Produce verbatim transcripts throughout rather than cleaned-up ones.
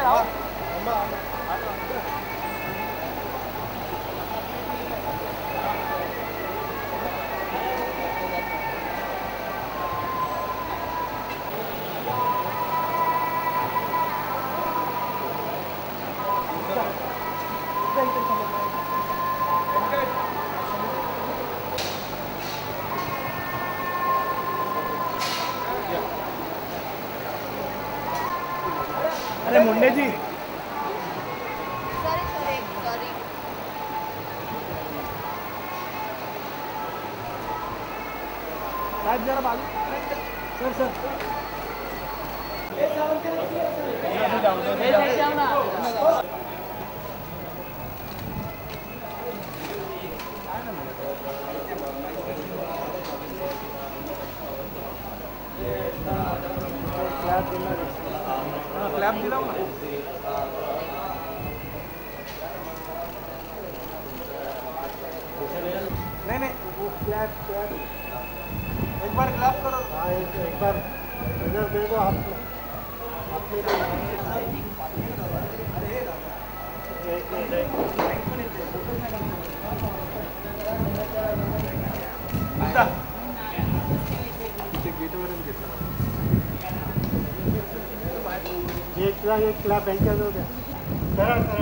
अरे Munde ji sorry sorry sorry साहब जरा बाजू सर सर क्लैप दिलाओ ना नहीं नहीं वो क्लैप क्लैप एक बार क्लैप करो हाँ एक, एक बार इधर देखो आप अपने एक मिनट एक एक क्लास एक क्लास बेंचर हो गया sir sir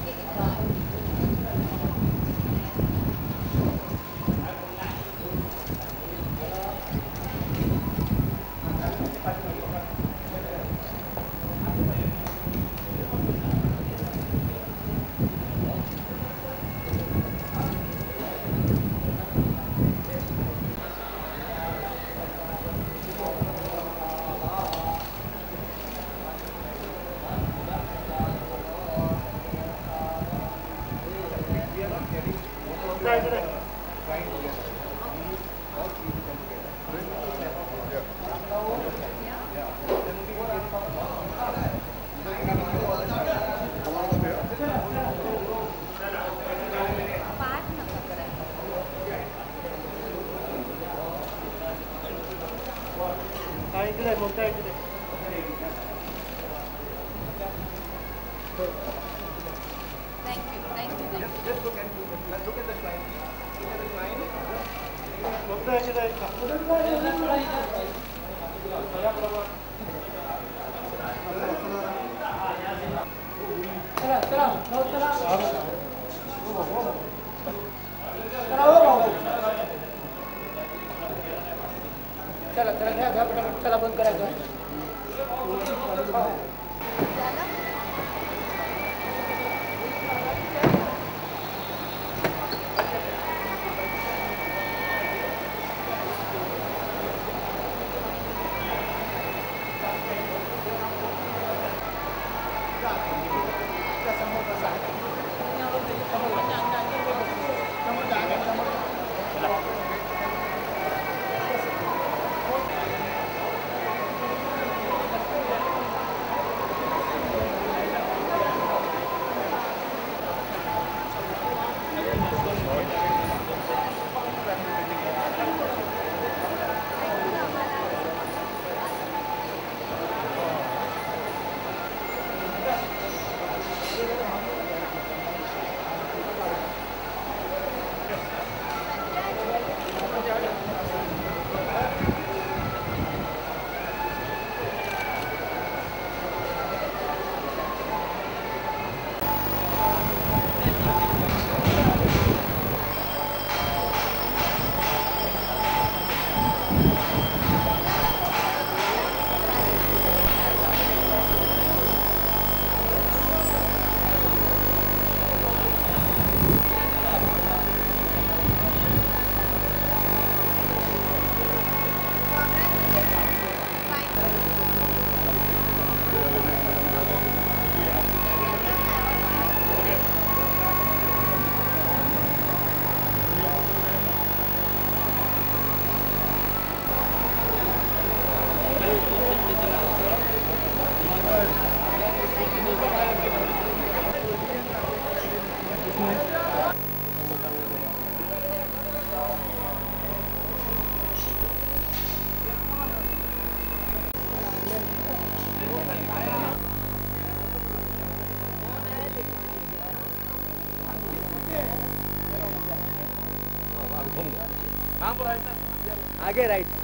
Thank you, thank you. Just, just look at look at the slide. Look at the slide. चला चला चला चला चला घ्या घ्या पटापट चला बंद करायचं कहाँ पर है सर? आगे राइट